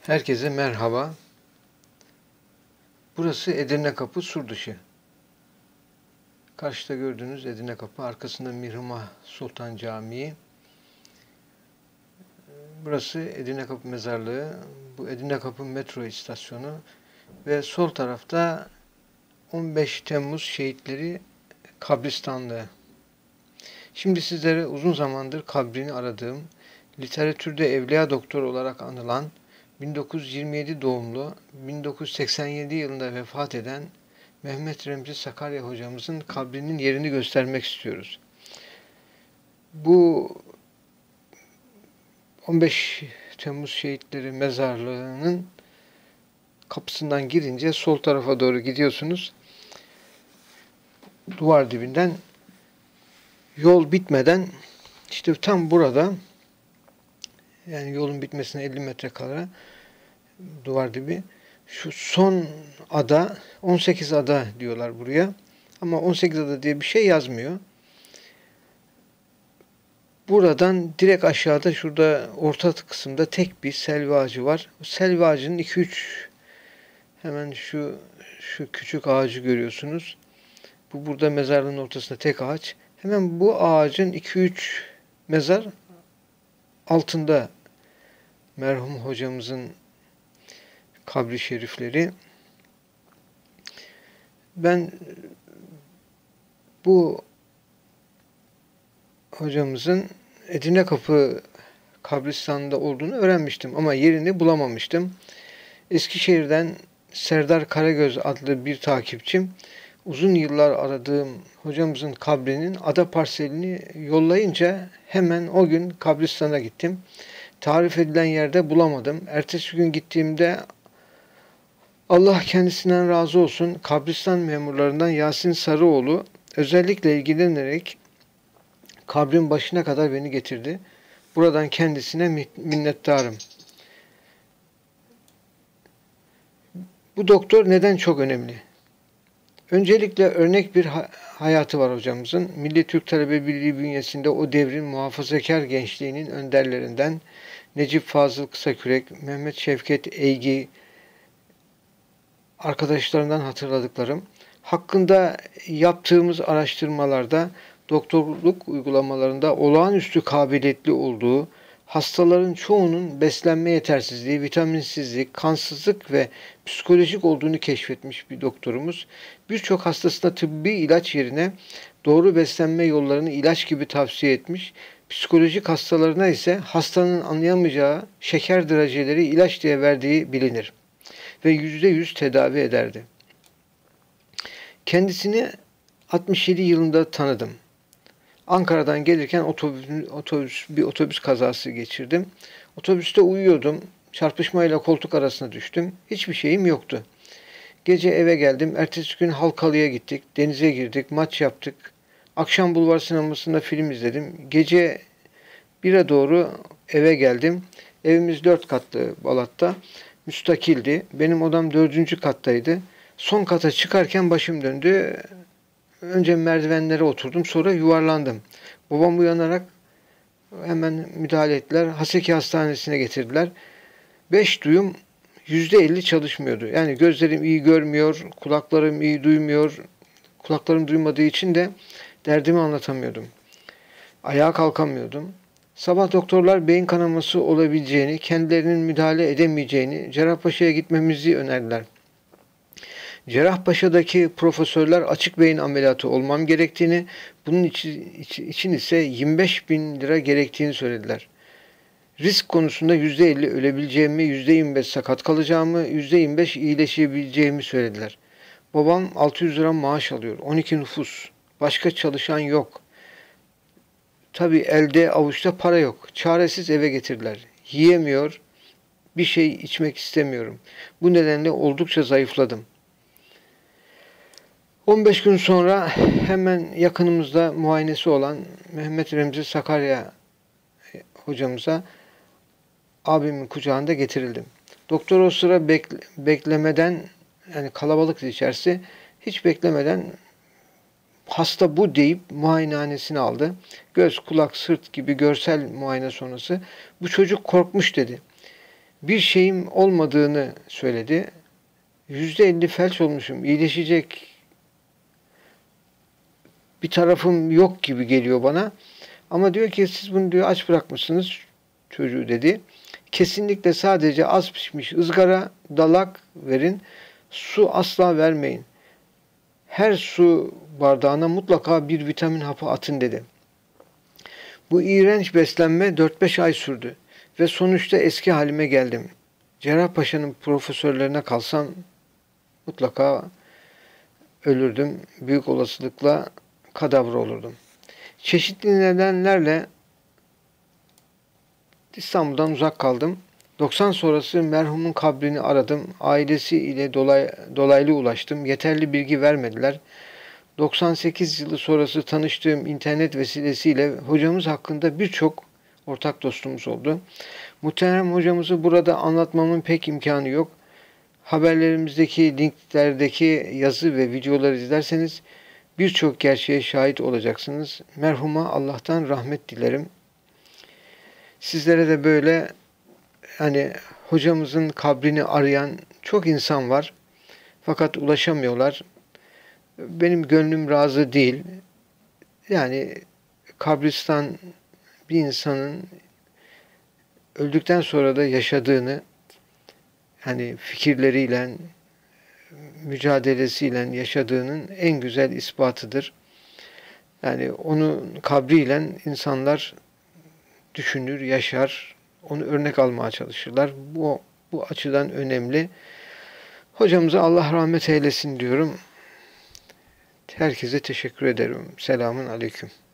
Herkese merhaba. Burası Edirne Kapı Surdışı. Karşıda gördüğünüz Edirne Kapı, arkasında Mihrimah Sultan Camii. Burası Edirne Kapı Mezarlığı. Bu Edirne Kapı metro istasyonu ve sol tarafta 15 Temmuz Şehitleri Kabristanlığı. Şimdi sizlere uzun zamandır kabrini aradığım, literatürde Evliya Doktor olarak anılan 1927 doğumlu, 1987 yılında vefat eden Mehmet Remzi Sakarya hocamızın kabrinin yerini göstermek istiyoruz. Bu 15 Temmuz Şehitleri Mezarlığı'nın kapısından girince sol tarafa doğru gidiyorsunuz. Duvar dibinden yol bitmeden işte tam burada, yani yolun bitmesine 50 metre kala duvar dibi, şu son ada, 18 ada diyorlar buraya. Ama 18 ada diye bir şey yazmıyor. Buradan direkt aşağıda, şurada orta kısımda tek bir selvi ağacı var. O selvi ağacının 2-3, hemen şu küçük ağacı görüyorsunuz. Bu burada mezarlığın ortasında tek ağaç. Hemen bu ağacın 2-3 mezar altında merhum hocamızın kabri şerifleri. Ben bu hocamızın Edirne Kapı kabristanında olduğunu öğrenmiştim ama yerini bulamamıştım. Eskişehir'den Serdar Karagöz adlı bir takipçim uzun yıllar aradığım hocamızın kabrinin ada parselini yollayınca hemen o gün kabristana gittim. Tarif edilen yerde bulamadım. Ertesi gün gittiğimde, Allah kendisinden razı olsun, kabristan memurlarından Yasin Sarıoğlu özellikle ilgilenerek kabrin başına kadar beni getirdi. Buradan kendisine minnettarım. Bu doktor neden çok önemli? Öncelikle örnek bir hayatı var hocamızın. Milli Türk Talebe Birliği bünyesinde o devrin muhafazakar gençliğinin önderlerinden Necip Fazıl Kısakürek, Mehmet Şevket Eygi arkadaşlarından hatırladıklarım. Hakkında yaptığımız araştırmalarda doktorluk uygulamalarında olağanüstü kabiliyetli olduğu, hastaların çoğunun beslenme yetersizliği, vitaminsizlik, kansızlık ve psikolojik olduğunu keşfetmiş bir doktorumuz. Birçok hastasına tıbbi ilaç yerine doğru beslenme yollarını ilaç gibi tavsiye etmiş. Psikolojik hastalarına ise hastanın anlayamayacağı şeker dereceleri ilaç diye verdiği bilinir ve %100 tedavi ederdi. Kendisini 67 yılında tanıdım. Ankara'dan gelirken bir otobüs kazası geçirdim. Otobüste uyuyordum. Çarpışmayla koltuk arasına düştüm. Hiçbir şeyim yoktu. Gece eve geldim. Ertesi gün Halkalı'ya gittik. Denize girdik. Maç yaptık. Akşam Bulvar Sineması'nda film izledim. Gece 1'e doğru eve geldim. Evimiz 4 katlı Balat'ta. Müstakildi. Benim odam 4. kattaydı. Son kata çıkarken başım döndü. Önce merdivenlere oturdum, sonra yuvarlandım. Babam uyanarak hemen müdahale ettiler. Haseki Hastanesi'ne getirdiler. 5 duyum %50 çalışmıyordu. Yani gözlerim iyi görmüyor, kulaklarım iyi duymuyor. Kulaklarım duymadığı için de derdimi anlatamıyordum. Ayağa kalkamıyordum. Sabah doktorlar beyin kanaması olabileceğini, kendilerinin müdahale edemeyeceğini, Cerrahpaşa'ya gitmemizi önerdiler. Cerrahpaşa'daki profesörler açık beyin ameliyatı olmam gerektiğini, bunun için ise 25 bin lira gerektiğini söylediler. Risk konusunda %50 ölebileceğimi, %25 sakat kalacağımı, %25 iyileşebileceğimi söylediler. Babam 600 lira maaş alıyor, 12 nüfus, başka çalışan yok. Tabii elde avuçta para yok. Çaresiz eve getirdiler. Yiyemiyor, bir şey içmek istemiyorum. Bu nedenle oldukça zayıfladım. 15 gün sonra hemen yakınımızda muayenesi olan Mehmet Remzi Sakarya hocamıza abimin kucağında getirildim. Doktor o sıra beklemeden, yani kalabalıktı içerisi, hiç beklemeden hasta bu deyip muayenehanesine aldı. Göz, kulak, sırt gibi görsel muayene sonrası bu çocuk korkmuş dedi. Bir şeyim olmadığını söyledi. %50 felç olmuşum, iyileşecek bir tarafım yok gibi geliyor bana. Ama diyor ki siz bunu diyor aç bırakmışsınız çocuğu dedi. Kesinlikle sadece az pişmiş ızgara, dalak verin. Su asla vermeyin. Her su bardağına mutlaka bir vitamin hapı atın dedi. Bu iğrenç beslenme 4-5 ay sürdü ve sonuçta eski halime geldim. Cerrahpaşa'nın profesörlerine kalsam mutlaka ölürdüm. Büyük olasılıkla kadavra olurdum. Çeşitli nedenlerle İstanbul'dan uzak kaldım. 90 sonrası merhumun kabrini aradım. Ailesi ile dolaylı ulaştım. Yeterli bilgi vermediler. 98 yılı sonrası tanıştığım internet vesilesiyle hocamız hakkında birçok ortak dostumuz oldu. Muhterem hocamızı burada anlatmamın pek imkanı yok. Haberlerimizdeki linklerdeki yazı ve videoları izlerseniz birçok gerçeğe şahit olacaksınız. Merhuma Allah'tan rahmet dilerim. Sizlere de böyle hani hocamızın kabrini arayan çok insan var. Fakat ulaşamıyorlar. Benim gönlüm razı değil. Yani kabristan bir insanın öldükten sonra da yaşadığını hani fikirleriyle, mücadelesiyle yaşadığının en güzel ispatıdır. Yani onun kabriyle insanlar düşünür, yaşar, onu örnek almaya çalışırlar. Bu açıdan önemli. Hocamıza Allah rahmet eylesin diyorum. Herkese teşekkür ederim. Selamun aleyküm.